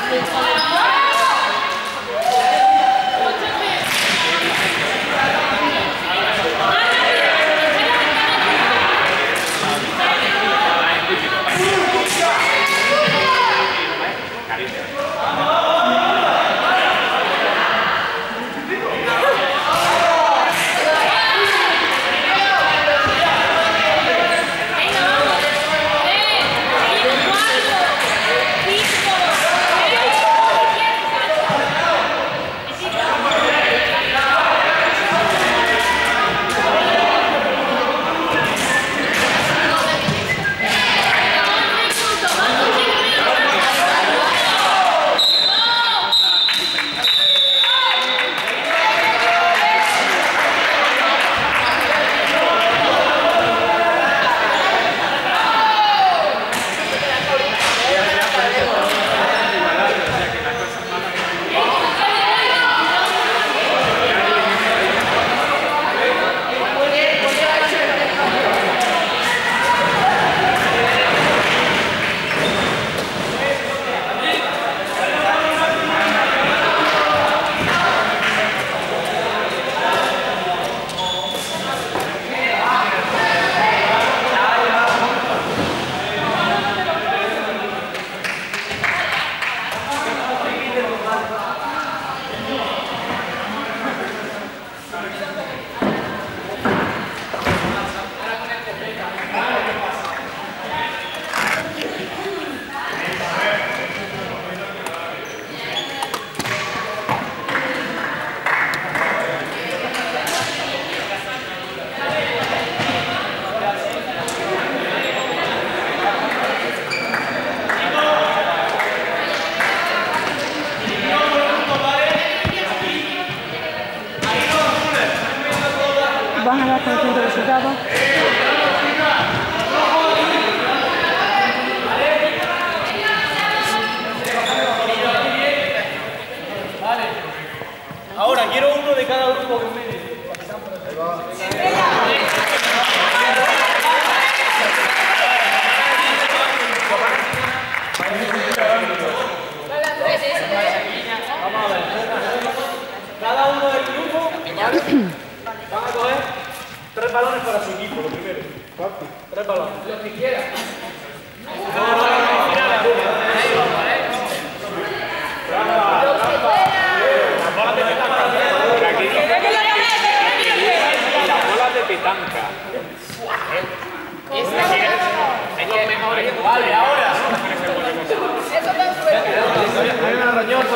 Van a dar con el resultado. Ahora quiero uno de cada grupo que me... Vamos a ver. Cada uno del grupo van a coger 3 balones para su equipo, lo primero. 3 balones. Los que quieran. Las bolas de petanca. Es lo mejor. Vale, ahora. Eso está suerte. Hay una rañosa.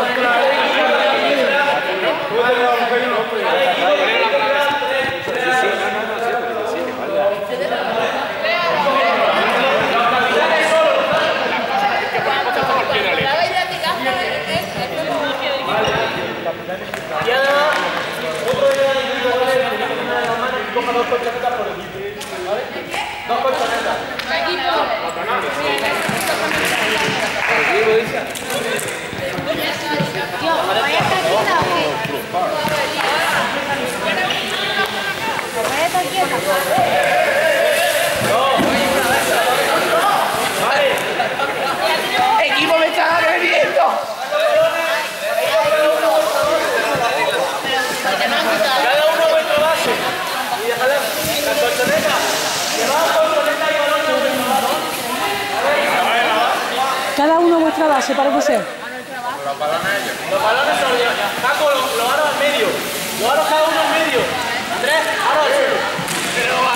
Y además, otro día de equipo, ¿vale? Que tiene una de las manos y coja 2 colchonetas por equipo, ¿vale? 2 colchonetas. ¿Por equipo dice? Yo, ¿vaya a estar quieta o qué? ¿Vaya a estar quieta? ¡Vale! ¡Equipo me está agrediendo! Cada uno vuestro base. Y déjale las colchonetas. Llevamos colchonetas y balones. Cada uno vuestra base, parece ser. Los balones son los Paco, los aros al medio. Los aros cada uno al medio. Andrés, aros al suelo. Pero va,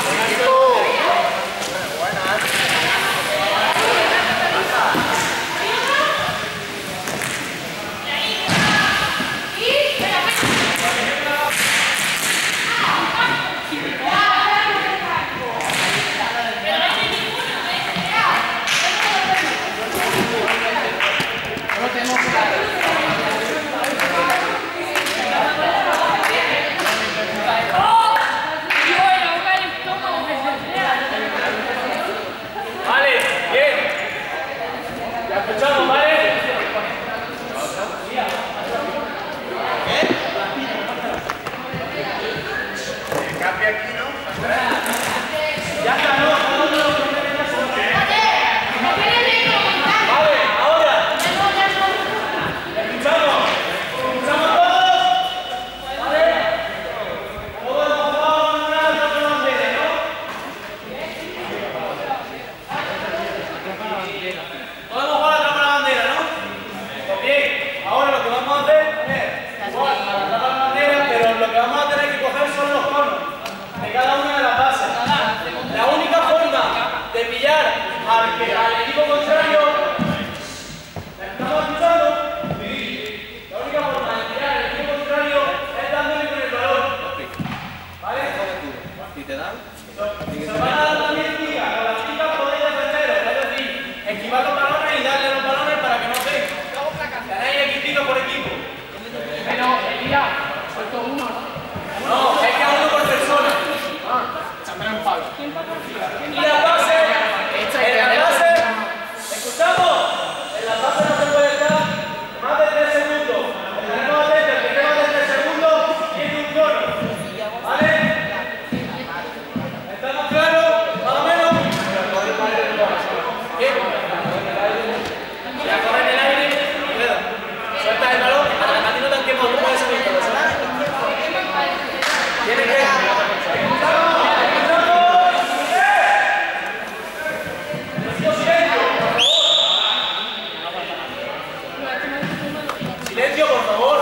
Silencio, por favor,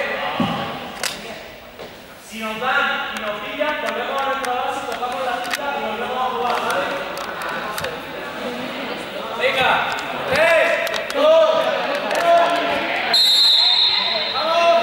Si nos dan y nos pillan, volvemos a nuestra base, tocamos la cinta y volvemos a jugar, ¿vale? Venga, 3, 2, 1. ¡Vamos!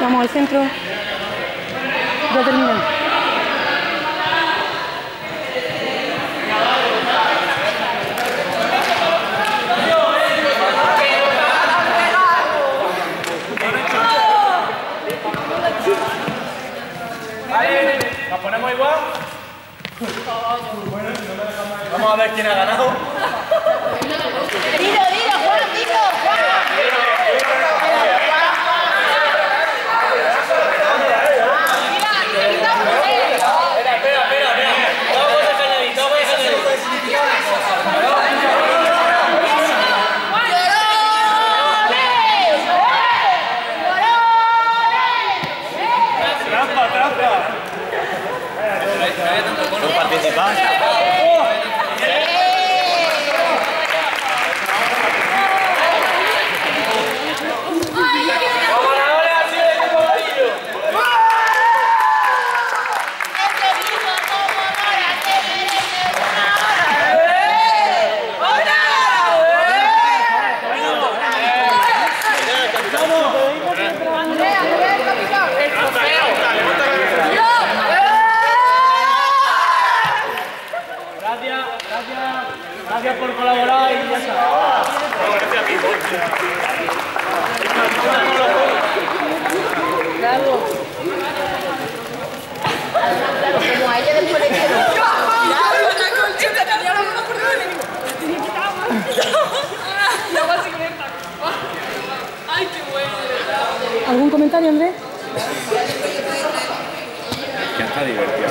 Vamos al centro. Ya terminamos. ¿Nos ponemos igual? Vamos a ver quién ha ganado. Dilo, Juan, dilo, Gracias por colaborar y ya está. Gracias a ti, como a ella después le quiero. Ay, qué bueno. ¿Algún comentario, Andrés? Que está divertido,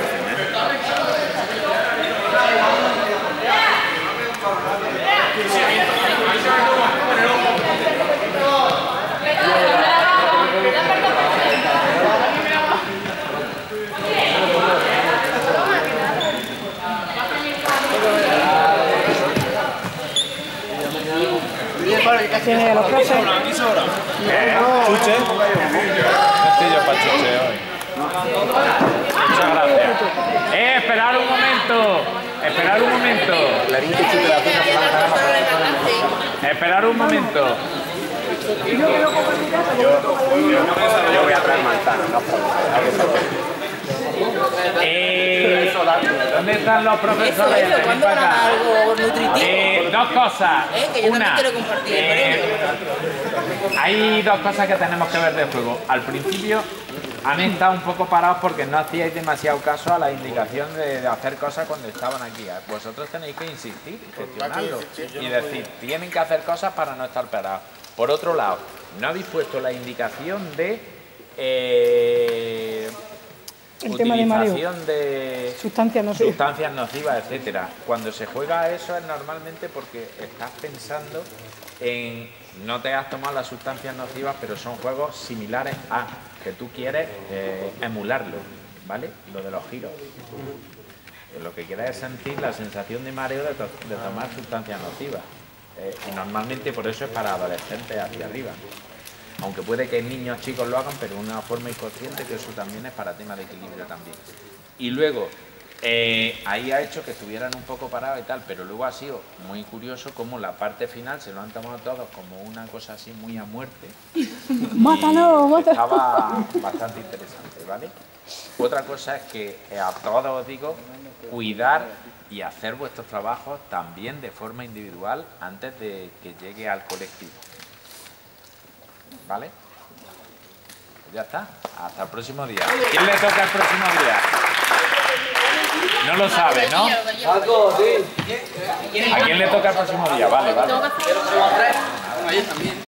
Tiene a los profes. Chuche. Sencillo para Chuche hoy. Muchas gracias. Esperar un momento. Esperar un momento. Esperar un momento. Yo voy a traer manzana, no ¿dónde están los profesores? ¿Cuándo van a algo nutritivo? Dos cosas. Que yo Una, también quiero compartir el premio. hay dos cosas que tenemos que ver del juego. Al principio han estado un poco parados porque no hacíais demasiado caso a la indicación de hacer cosas cuando estaban aquí. Vosotros tenéis que insistir, gestionarlo y decir, tienen que hacer cosas para no estar parados. Por otro lado, no habéis puesto la indicación de El tema de mareo. utilización de Sustancias nocivas, etcétera. Cuando se juega a eso es normalmente porque estás pensando en no te has tomado las sustancias nocivas, pero son juegos similares a que tú quieres emularlo, ¿vale? Lo de los giros. Lo que quieres es sentir la sensación de mareo de tomar sustancias nocivas. Y normalmente por eso es para adolescentes hacia arriba. Aunque puede que niños chicos lo hagan, pero de una forma inconsciente, que eso también es para tema de equilibrio también. Y luego, ahí ha hecho que estuvieran un poco parados y tal, pero luego ha sido muy curioso cómo la parte final se lo han tomado todos como una cosa así muy a muerte. ¡Mátalo, mátalo! Estaba bastante interesante, ¿vale? Otra cosa es que a todos os digo, cuidar y hacer vuestros trabajos también de forma individual antes de que llegue al colectivo. ¿Vale? Pues ya está. Hasta el próximo día. ¿Quién le toca el próximo día? No lo sabe, ¿no? ¿A quién le toca el próximo día? Vale, vale.